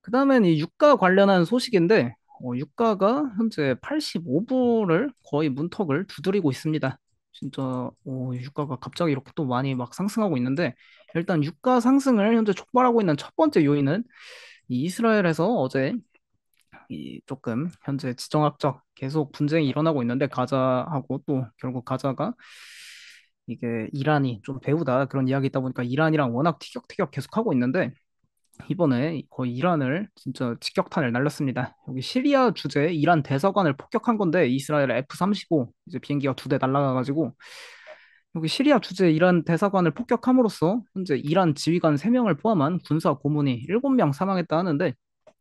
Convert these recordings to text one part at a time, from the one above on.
그다음엔 이 유가 관련한 소식인데, 유가가 현재 85불을 거의 문턱을 두드리고 있습니다. 진짜 유가가 갑자기 이렇게 또 많이 막 상승하고 있는데, 일단 유가 상승을 현재 촉발하고 있는 첫 번째 요인은 이 이스라엘에서 어제 이 조금 현재 지정학적 계속 분쟁이 일어나고 있는데, 가자하고 또 결국 가자가 이게 이란이 좀 배우다 그런 이야기 있다 보니까 이란이랑 워낙 티격태격 계속 하고 있는데, 이번에 거의 이란을 진짜 직격탄을 날렸습니다. 여기 시리아 주재 이란 대사관을 폭격한 건데, 이스라엘의 F-35 이제 비행기가 두 대 날아가가지고 여기 시리아 주재 이란 대사관을 폭격함으로써 현재 이란 지휘관 3명을 포함한 군사 고문이 7명 사망했다 하는데,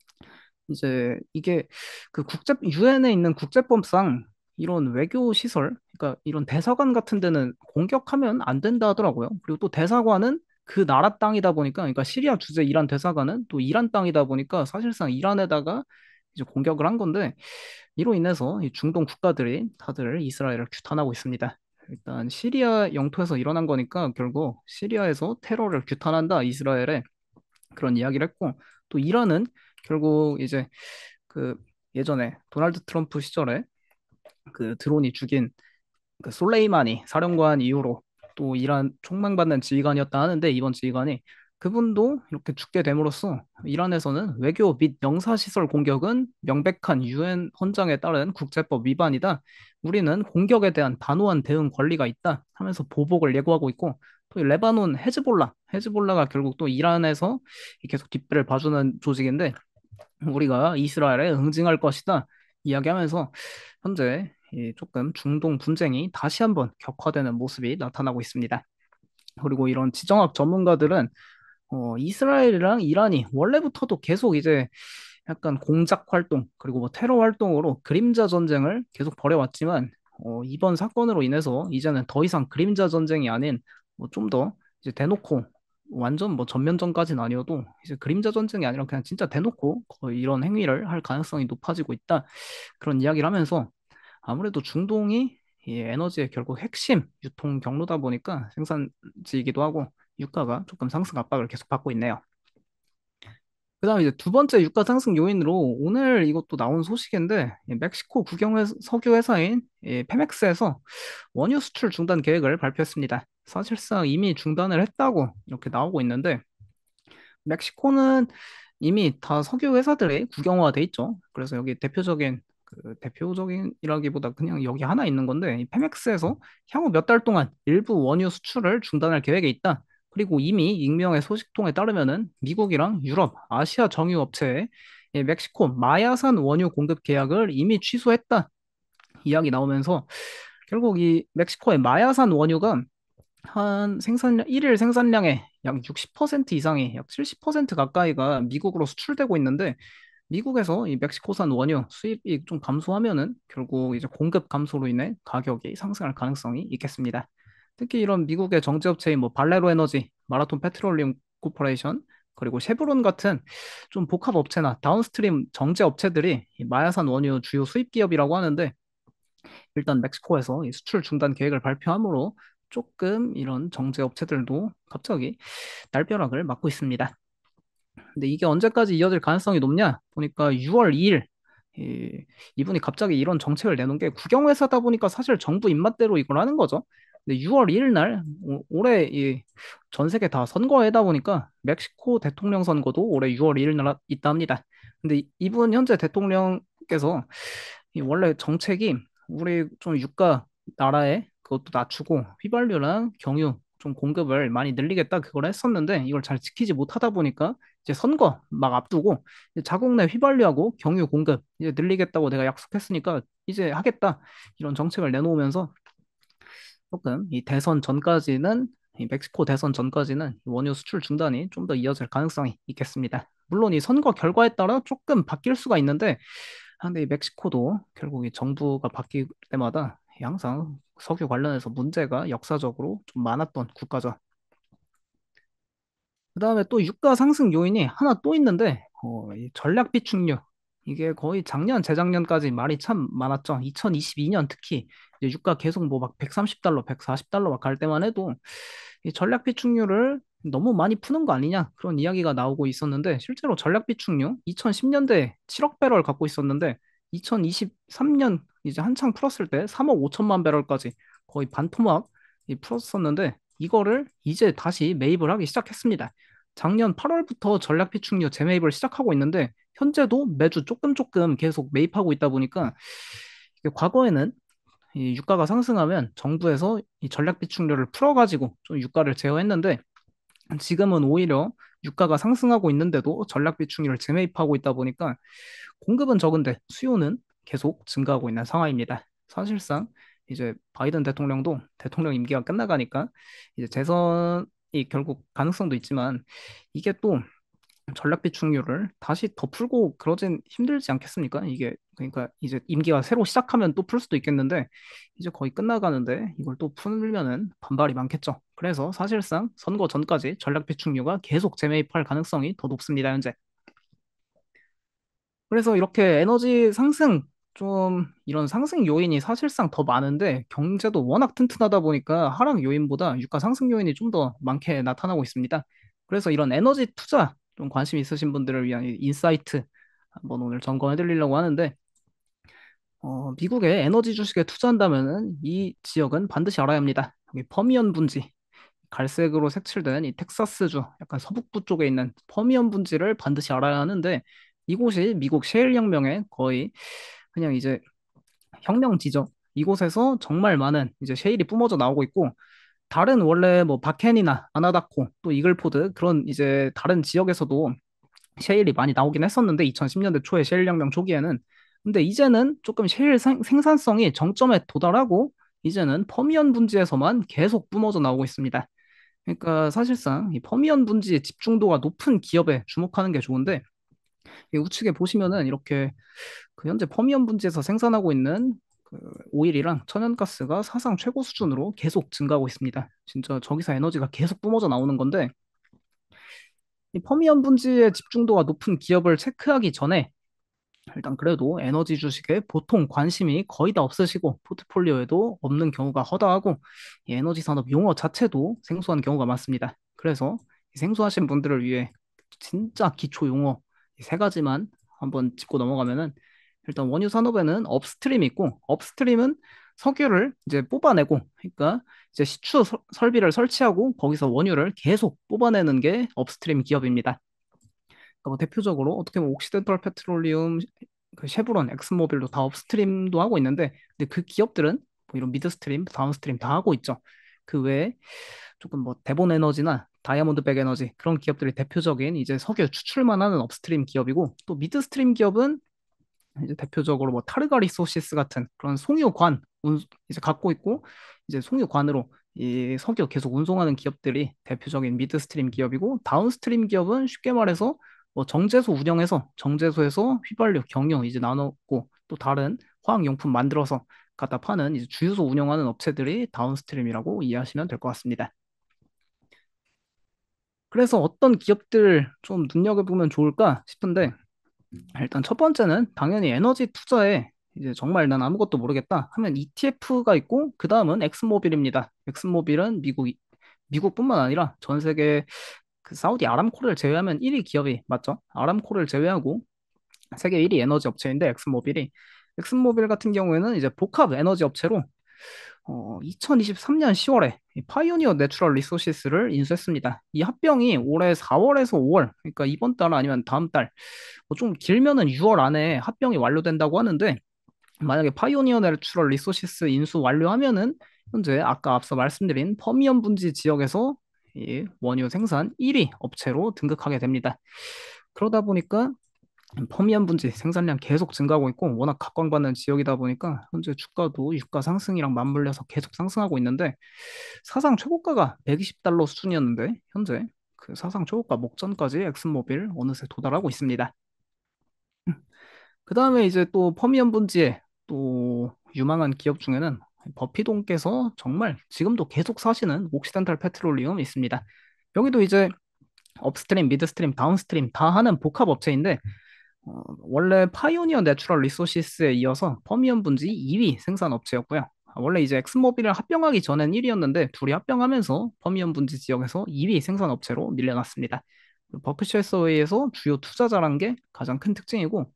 이제 이게 그 유엔에 있는 국제법상 이런 외교 시설, 그러니까 이런 대사관 같은 데는 공격하면 안 된다 하더라고요. 그리고 또 대사관은 그 나라 땅이다 보니까, 그러니까 시리아 주재 이란 대사관은 또 이란 땅이다 보니까 사실상 이란에다가 이제 공격을 한 건데, 이로 인해서 이 중동 국가들이 다들 이스라엘을 규탄하고 있습니다. 일단 시리아 영토에서 일어난 거니까 결국 시리아에서 테러를 규탄한다 이스라엘에, 그런 이야기를 했고, 또 이란은 결국 이제 그 예전에 도널드 트럼프 시절에 그 드론이 죽인 그 솔레이마니 사령관 이후로 또 이란 총망받는 지휘관이었다 하는데, 이번 지휘관이 그분도 이렇게 죽게 됨으로써 이란에서는 외교 및 영사시설 공격은 명백한 유엔 헌장에 따른 국제법 위반이다. 우리는 공격에 대한 단호한 대응 권리가 있다 하면서 보복을 예고하고 있고, 또 이 레바논 헤즈볼라가 결국 또 이란에서 계속 뒷배를 봐주는 조직인데, 우리가 이스라엘에 응징할 것이다 이야기하면서 현재 이 조금 중동 분쟁이 다시 한번 격화되는 모습이 나타나고 있습니다. 그리고 이런 지정학 전문가들은 이스라엘이랑 이란이 원래부터도 계속 이제 약간 공작 활동 그리고 뭐 테러 활동으로 그림자 전쟁을 계속 벌여왔지만, 이번 사건으로 인해서 이제는 더 이상 그림자 전쟁이 아닌 뭐 좀 더 이제 대놓고, 완전 뭐 전면전까지는 아니어도 이제 그림자 전쟁이 아니라 그냥 진짜 대놓고 거의 이런 행위를 할 가능성이 높아지고 있다, 그런 이야기를 하면서 아무래도 중동이 이 에너지의 결국 핵심 유통 경로다 보니까 생산지이기도 하고 유가가 조금 상승 압박을 계속 받고 있네요. 그다음에 이제 두 번째 유가 상승 요인으로 오늘 이것도 나온 소식인데, 이 멕시코 석유 회사인 이 페멕스에서 원유 수출 중단 계획을 발표했습니다. 사실상 이미 중단을 했다고 이렇게 나오고 있는데, 멕시코는 이미 다 석유 회사들이 국영화돼 있죠. 그래서 여기 대표적인이라기보다 그냥 여기 하나 있는 건데, 이 페멕스에서 향후 몇 달 동안 일부 원유 수출을 중단할 계획에 있다. 그리고 이미 익명의 소식통에 따르면은 미국이랑 유럽, 아시아 정유 업체에 이 멕시코 마야산 원유 공급 계약을 이미 취소했다 이야기 나오면서, 결국 이 멕시코의 마야산 원유가 한 생산량, 일일 생산량의 약 60% 이상이, 약 70% 가까이가 미국으로 수출되고 있는데, 미국에서 이 멕시코산 원유 수입이 좀 감소하면은 결국 이제 공급 감소로 인해 가격이 상승할 가능성이 있겠습니다. 특히 이런 미국의 정제업체인 뭐 발레로 에너지, 마라톤 페트롤리움 코퍼레이션, 그리고 쉐브론 같은 좀 복합 업체나 다운스트림 정제 업체들이 이 마야산 원유 주요 수입 기업이라고 하는데, 일단 멕시코에서 이 수출 중단 계획을 발표함으로 조금 이런 정제 업체들도 갑자기 날벼락을 맞고 있습니다. 근데 이게 언제까지 이어질 가능성이 높냐? 보니까 6월 2일 이분이 갑자기 이런 정책을 내놓은 게, 국영회사다 보니까 사실 정부 입맛대로 이걸 하는 거죠. 근데 6월 2일 날 올해 전 세계 다 선거해다 보니까 멕시코 대통령 선거도 올해 6월 2일 날 있다 합니다. 근데 이분 현재 대통령께서 이 원래 정책이 우리 좀 유가 나라에 그것도 낮추고 휘발유랑 경유 좀 공급을 많이 늘리겠다 그걸 했었는데, 이걸 잘 지키지 못하다 보니까 이제 선거 막 앞두고 이제 자국 내 휘발유하고 경유 공급 이제 늘리겠다고 내가 약속했으니까 이제 하겠다, 이런 정책을 내놓으면서 조금 이 대선 전까지는, 이 멕시코 대선 전까지는 원유 수출 중단이 좀 더 이어질 가능성이 있겠습니다. 물론 이 선거 결과에 따라 조금 바뀔 수가 있는데, 근데 이 멕시코도 결국 이 정부가 바뀔 때마다 항상 석유 관련해서 문제가 역사적으로 좀 많았던 국가죠. 그다음에 또 유가 상승 요인이 하나 또 있는데, 이 전략 비축유, 이게 거의 작년 재작년까지 말이 참 많았죠. 2022년 특히 이제 유가 계속 뭐 막 130달러, 140달러 막 갈 때만 해도 이 전략 비축유를 너무 많이 푸는 거 아니냐 그런 이야기가 나오고 있었는데 실제로 전략 비축류 2010년대 7억 배럴 갖고 있었는데 2023년 이제 한창 풀었을 때 3억 5천만 배럴까지 거의 반토막 풀었었는데 이거를 이제 다시 매입을 하기 시작했습니다. 작년 8월부터 전략 비축류 재매입을 시작하고 있는데 현재도 매주 조금 조금 계속 매입하고 있다 보니까 이게 과거에는 이 유가가 상승하면 정부에서 이 전략 비축료를 풀어가지고 좀 유가를 제어했는데 지금은 오히려 유가가 상승하고 있는데도 전략 비축유를 재매입하고 있다 보니까 공급은 적은데 수요는 계속 증가하고 있는 상황입니다. 사실상 이제 바이든 대통령도 대통령 임기가 끝나가니까 이제 재선이 결국 가능성도 있지만 이게 또 전략 비축률을 다시 더 풀고 그러진 힘들지 않겠습니까? 이게 그러니까 이제 임기가 새로 시작하면 또 풀 수도 있겠는데 이제 거의 끝나가는데 이걸 또 풀면은 반발이 많겠죠. 그래서 사실상 선거 전까지 전략 비축류가 계속 재매입할 가능성이 더 높습니다, 현재. 그래서 이렇게 에너지 상승 좀 이런 상승 요인이 사실상 더 많은데 경제도 워낙 튼튼하다 보니까 하락 요인보다 유가 상승 요인이 좀 더 많게 나타나고 있습니다. 그래서 이런 에너지 투자 좀 관심 있으신 분들을 위한 이 인사이트 한번 오늘 점검해 드리려고 하는데 미국의 에너지 주식에 투자한다면은 이 지역은 반드시 알아야 합니다. 여기 퍼미언 분지 갈색으로 색칠된 이 텍사스주 약간 서북부 쪽에 있는 퍼미언 분지를 반드시 알아야 하는데 이곳이 미국 셰일 혁명의 거의 그냥 이제 혁명지죠. 이곳에서 정말 많은 이제 셰일이 뿜어져 나오고 있고 다른 원래 뭐 바켄이나 아나다코 또 이글포드 그런 이제 다른 지역에서도 셰일이 많이 나오긴 했었는데 2010년대 초에 셰일 혁명 초기에는 근데 이제는 조금 셰일 생산성이 정점에 도달하고 이제는 퍼미언 분지에서만 계속 뿜어져 나오고 있습니다. 그러니까 사실상 이 퍼미언 분지의 집중도가 높은 기업에 주목하는 게 좋은데 이 우측에 보시면은 이렇게 그 현재 퍼미언 분지에서 생산하고 있는 그 오일이랑 천연가스가 사상 최고 수준으로 계속 증가하고 있습니다. 진짜 저기서 에너지가 계속 뿜어져 나오는 건데 이 퍼미언 분지의 집중도가 높은 기업을 체크하기 전에 일단 그래도 에너지 주식에 보통 관심이 거의 다 없으시고 포트폴리오에도 없는 경우가 허다하고 이 에너지 산업 용어 자체도 생소한 경우가 많습니다. 그래서 이 생소하신 분들을 위해 진짜 기초 용어 이 세 가지만 한번 짚고 넘어가면은 일단 원유 산업에는 업스트림이 있고 업스트림은 석유를 이제 뽑아내고 그러니까 이제 시추 설비를 설치하고 거기서 원유를 계속 뽑아내는 게 업스트림 기업입니다. 그러니까 뭐 대표적으로 어떻게 보면 옥시덴탈 페트롤리움, 그 쉐브론, 엑슨모빌도 다 업스트림도 하고 있는데, 근데 그 기업들은 뭐 이런 미드스트림, 다운스트림 다 하고 있죠. 그 외에 조금 뭐 대본 에너지나 다이아몬드백 에너지 그런 기업들이 대표적인 이제 석유 추출만 하는 업스트림 기업이고 또 미드스트림 기업은 이제 대표적으로 뭐 타르가 리소시스 같은 그런 송유관 이제 갖고 있고 이제 송유관으로 이 석유 계속 운송하는 기업들이 대표적인 미드스트림 기업이고 다운스트림 기업은 쉽게 말해서 뭐 정제소 운영해서 정제소에서 휘발유, 경유 이제 나눴고 또 다른 화학용품 만들어서 갖다 파는 이제 주유소 운영하는 업체들이 다운스트림이라고 이해하시면 될 것 같습니다. 그래서 어떤 기업들 좀 눈여겨보면 좋을까 싶은데 일단 첫 번째는 당연히 에너지 투자에 이제 정말 난 아무것도 모르겠다 하면 ETF가 있고 그 다음은 엑슨모빌입니다. 엑슨모빌은 미국뿐만 아니라 전 세계 그 사우디 아람코를 제외하면 1위 기업이 맞죠? 아람코를 제외하고 세계 1위 에너지 업체인데 엑슨모빌 같은 경우에는 이제 복합 에너지 업체로 2023년 10월에 파이오니어 내추럴 리소시스를 인수했습니다. 이 합병이 올해 4월에서 5월, 그러니까 이번 달 아니면 다음 달, 뭐좀 길면은 6월 안에 합병이 완료된다고 하는데, 만약에 파이오니어 내추럴 리소시스 인수 완료하면은 현재 아까 앞서 말씀드린 퍼미언 분지 지역에서 이 원유 생산 1위 업체로 등극하게 됩니다. 그러다 보니까 퍼미안 분지 생산량 계속 증가하고 있고 워낙 각광받는 지역이다 보니까 현재 주가도 유가 상승이랑 맞물려서 계속 상승하고 있는데 사상 최고가가 120달러 수준이었는데 현재 그 사상 최고가 목전까지 엑슨모빌 어느새 도달하고 있습니다. 그 다음에 이제 또 퍼미안 분지에 또 유망한 기업 중에는 버피동께서 정말 지금도 계속 사시는 옥시덴탈 페트롤리움 있습니다. 여기도 이제 업스트림, 미드스트림, 다운스트림 다 하는 복합 업체인데 원래 파이오니어 내추럴 리소시스에 이어서 퍼미언 분지 2위 생산 업체였고요. 원래 이제 엑슨모빌이랑 합병하기 전엔 1위였는데 둘이 합병하면서 퍼미언 분지 지역에서 2위 생산업체로 밀려났습니다. 버크셔 해서웨이에서 주요 투자자란 게 가장 큰 특징이고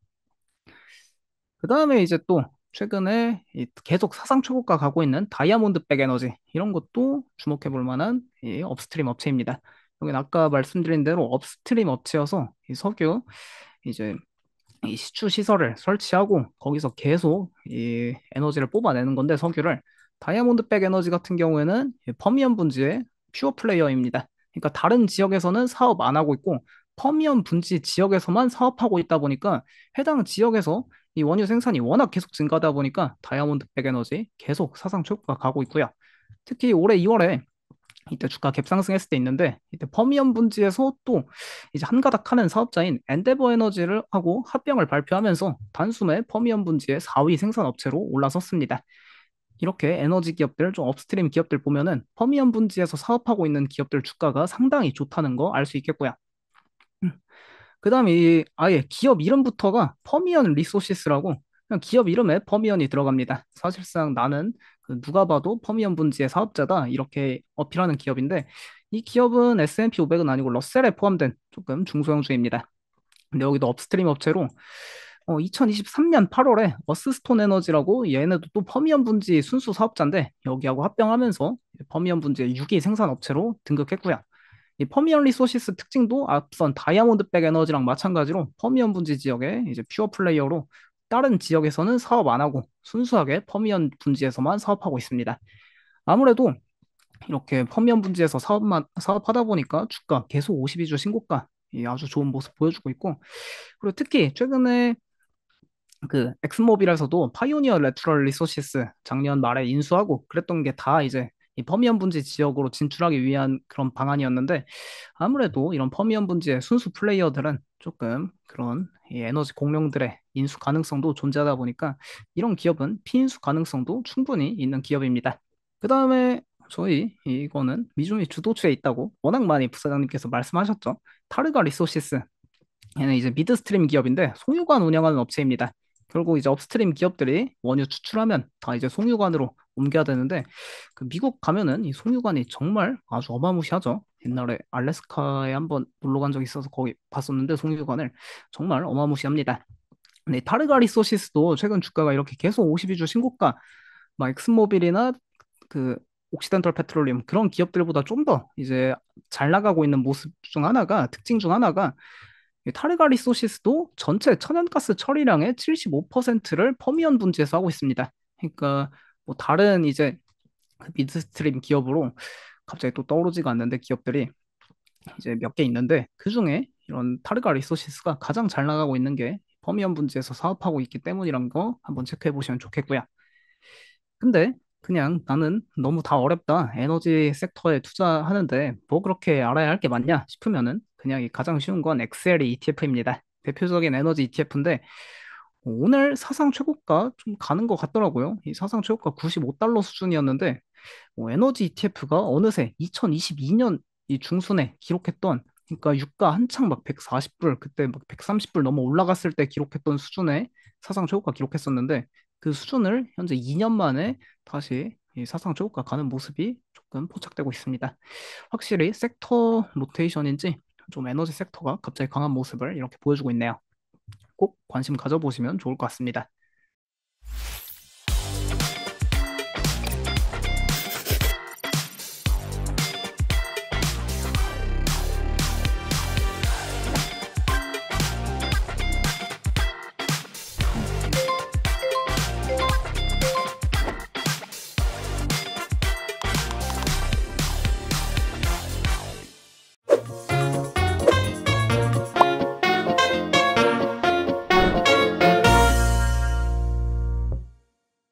그 다음에 이제 또 최근에 계속 사상 초고가 가고 있는 다이아몬드백 에너지 이런 것도 주목해 볼 만한 이 업스트림 업체입니다. 여기는 아까 말씀드린 대로 업스트림 업체여서 이 석유 이제 이 시추 시설을 설치하고 거기서 계속 이 에너지를 뽑아내는 건데 석유를 다이아몬드백 에너지 같은 경우에는 이 퍼미언 분지의 퓨어 플레이어입니다. 그러니까 다른 지역에서는 사업 안 하고 있고 퍼미언 분지 지역에서만 사업하고 있다 보니까 해당 지역에서 이 원유 생산이 워낙 계속 증가하다 보니까 다이아몬드백 에너지 계속 사상 최고가 가고 있고요. 특히 올해 2월에 이때 주가 갭상승했을 때 있는데 이때 퍼미언 분지에서 또 이제 한가닥 하는 사업자인 엔데버 에너지를 하고 합병을 발표하면서 단숨에 퍼미언 분지의 4위 생산업체로 올라섰습니다. 이렇게 에너지 기업들, 좀 업스트림 기업들 보면은 퍼미언 분지에서 사업하고 있는 기업들 주가가 상당히 좋다는 거 알 수 있겠고요. 그다음에 이 아예 기업 이름부터가 퍼미언 리소시스라고 그냥 기업 이름에 퍼미언이 들어갑니다. 사실상 나는 그 누가 봐도 퍼미언 분지의 사업자다 이렇게 어필하는 기업인데 이 기업은 S&P 500은 아니고 러셀에 포함된 조금 중소형주입니다. 근데 여기도 업스트림 업체로 2023년 8월에 어스스톤 에너지라고 얘네도 또 퍼미언 분지 순수 사업자인데 여기하고 합병하면서 퍼미언 분지의 6위 생산 업체로 등극했고요. 이 퍼미언 리소시스 특징도 앞선 다이아몬드백 에너지랑 마찬가지로 퍼미언 분지 지역의 이제 퓨어 플레이어로 다른 지역에서는 사업 안 하고 순수하게 퍼미언 분지에서만 사업하고 있습니다. 아무래도 이렇게 퍼미언 분지에서 사업하다 보니까 주가 계속 52주 신고가 이 아주 좋은 모습 보여주고 있고 그리고 특히 최근에 그 엑슨모빌에서도 파이오니어 내추럴 리소시스 작년 말에 인수하고 그랬던 게 다 이제 이 퍼미언 분지 지역으로 진출하기 위한 그런 방안이었는데 아무래도 이런 퍼미언 분지의 순수 플레이어들은 조금 그런 이 에너지 공룡들의 인수 가능성도 존재하다 보니까 이런 기업은 피인수 가능성도 충분히 있는 기업입니다. 그 다음에 저희 이거는 미중이 주도주에 있다고 워낙 많이 부사장님께서 말씀하셨죠. 타르가 리소시스 얘는 이제 미드스트림 기업인데 송유관 운영하는 업체입니다. 결국 이제 업스트림 기업들이 원유 추출하면 다 이제 송유관으로 옮겨야 되는데 그 미국 가면은 이 송유관이 정말 아주 어마무시하죠. 옛날에 알래스카에 한번 놀러 간 적이 있어서 거기 봤었는데 송유관을 정말 어마무시합니다. 근데 타르가 리소시스도 최근 주가가 이렇게 계속 52주 신고가 막 엑슨모빌이나 그 옥시덴탈 페트롤리움 그런 기업들보다 좀 더 이제 잘 나가고 있는 모습 중 하나가 특징 중 하나가 이 타르가 리소시스도 전체 천연가스 처리량의 75%를 퍼미언 분지에서 하고 있습니다. 그러니까 뭐 다른 이제 그 미드스트림 기업으로 갑자기 또 떠오르지가 않는데 기업들이 이제 몇 개 있는데 그중에 이런 타르가 리소시스가 가장 잘 나가고 있는 게 퍼미언 분지에서 사업하고 있기 때문이란 거 한번 체크해 보시면 좋겠고요. 근데 그냥 나는 너무 다 어렵다. 에너지 섹터에 투자하는데 뭐 그렇게 알아야 할 게 많냐 싶으면은 그냥 이 가장 쉬운 건 엑셀이 ETF입니다. 대표적인 에너지 ETF인데 오늘 사상 최고가 좀 가는 것 같더라고요. 이 사상 최고가 95달러 수준이었는데 에너지 ETF가 어느새 2022년 이 중순에 기록했던 그러니까 유가 한창 막 140불 그때 막 130불 넘어 올라갔을 때 기록했던 수준의 사상 최고가 기록했었는데 그 수준을 현재 2년 만에 다시 이 사상 최고가 가는 모습이 조금 포착되고 있습니다. 확실히 섹터 로테이션인지 좀 에너지 섹터가 갑자기 강한 모습을 이렇게 보여주고 있네요. 꼭 관심 가져보시면 좋을 것 같습니다.